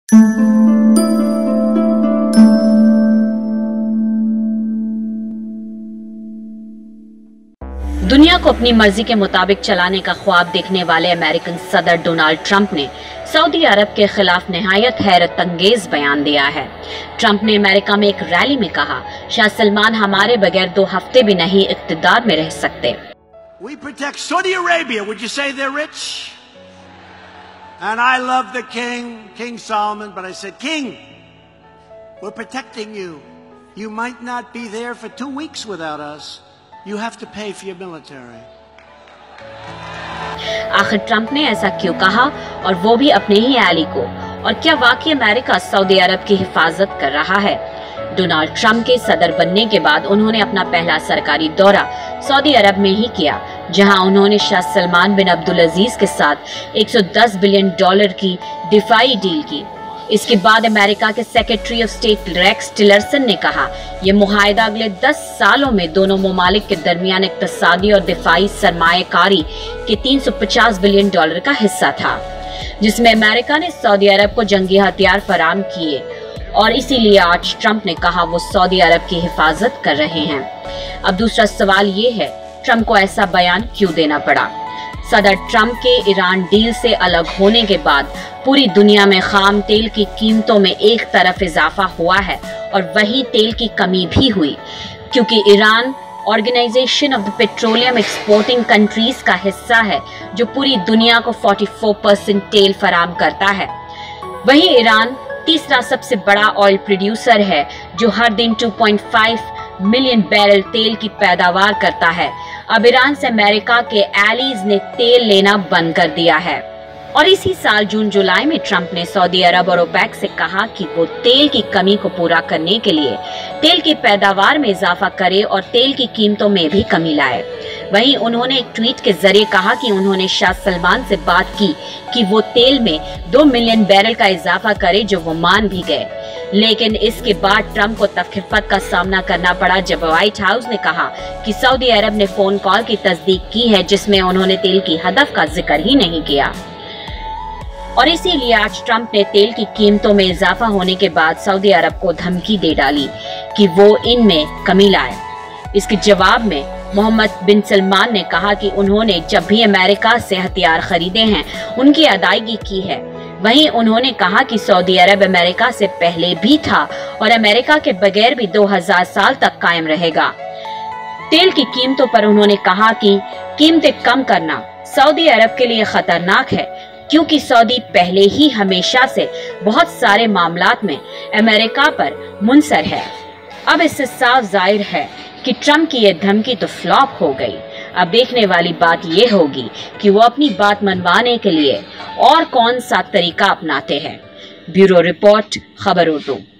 दुनिया को अपनी मर्जी के मुताबिक चलाने का ख्वाब देखने वाले अमेरिकन सदर डोनाल्ड ट्रंप ने सऊदी अरब के खिलाफ निहायत हैरत अंगेज बयान दिया है। ट्रंप ने अमेरिका में एक रैली में कहा, शाह सलमान हमारे बगैर 2 हफ्ते भी नहीं इख्तिदार में रह सकते। We protect Saudi Arabia. Would you say they're rich? And I love the king, King Solomon, but I said, King, we're protecting you. You might not be there for 2 weeks without us. You have to pay for your military. आखिर Trump ने ऐसा क्यों कहा, और वो भी अपने ही Eli को? और क्या वाकई अमेरिका सऊदी अरब की हिफाजत कर रहा है? डोनाल्ड ट्रंप के सदर बनने के बाद उन्होंने अपना पहला सरकारी दौरा सऊदी अरब में ही किया, जहां उन्होंने शाह सलमान बिन अब्दुल अजीज के साथ $110 बिलियन की दिफाई डील की। इसके बाद अमेरिका के secretary of state Rex Tillerson ने कहा, यह मुआहदा अगले 10 सालों में दोनों ममालिक के दरमियान इक्तिसादी और दिफाई सरमायाकारी के $350 बिलियन का हिस्सा था, जिसमें अमेरिका ने सऊदी अरब को जंगी हथियार फराहम किए, और इसीलिए आज ट्रंप ने कहा वो सऊदी अरब की हिफाजत कर रहे हैं। अब दूसरा सवाल ये है, ट्रंप को ऐसा बयान क्यों देना पड़ा? सदर ट्रंप के ईरान डील से अलग होने के बाद पूरी दुनिया में खाम तेल की कीमतों में एक तरफ इजाफा हुआ है और वही तेल की कमी भी हुई, क्योंकि ईरान organisation of the petroleum exporting countries का हिस्सा है, जो पूरी दुनिया को 44% तेल फराहम करता है। वही ईरान तीसरा सबसे बड़ा ऑयल प्रोड्यूसर है, जो हर दिन 2.5 मिलियन बैरल तेल की पैदावार करता है। अब ईरान से अमेरिका के एलीज ने तेल लेना बंद कर दिया है, और इसी साल जून जुलाई में ट्रंप ने सऊदी अरब और ओपेक से कहा कि वो तेल की कमी को पूरा करने के लिए तेल की पैदावार में इजाफा करे और तेल की कीमतों में भी कमी लाए। वहीं उन्होंने एक ट्वीट के जरिए कहा कि उन्होंने शाह सलमान से बात की कि वो तेल में 2 मिलियन बैरल का इजाफा करे, जो वो मान भी गए। लेकिन इसके बाद ट्रंप को तकलीफ का सामना करना पड़ा जब व्हाइट हाउस ने कहा कि सऊदी अरब ने फोन कॉल की तस्दीक की है, जिसमें उन्होंने तेल की हदफ का जिक्र ही नहीं किया। और इसीलिए आज ट्रंप ने तेल की कीमतों में इजाफा होने के बाद सऊदी अरब को धमकी दे डाली कि वो इनमें कमी लाए। इसके जवाब में मोहम्मद बिन सलमान ने कहा कि उन्होंने जब भी अमेरिका से हथियार खरीदे हैं, उनकी अदायगी की है। वहीं उन्होंने कहा कि सऊदी अरब अमेरिका से पहले भी था और अमेरिका के बगैर भी 2000 साल तक कायम रहेगा। तेल की कीमतों पर उन्होंने कहा कि कीमतें कम करना सऊदी अरब के लिए खतरनाक है, क्योंकि सऊदी पहले ही हमेशा से बहुत सारे मामलात में अमेरिका पर मुनसर है। अब इससे साफ जाहिर है कि ट्रंप की यह धमकी तो फ्लॉप हो गई। अब देखने वाली बात यह होगी कि वो अपनी बात मनवाने के लिए और कौन सा तरीका अपनाते हैं। ब्यूरो रिपोर्ट, खबर उर्दू।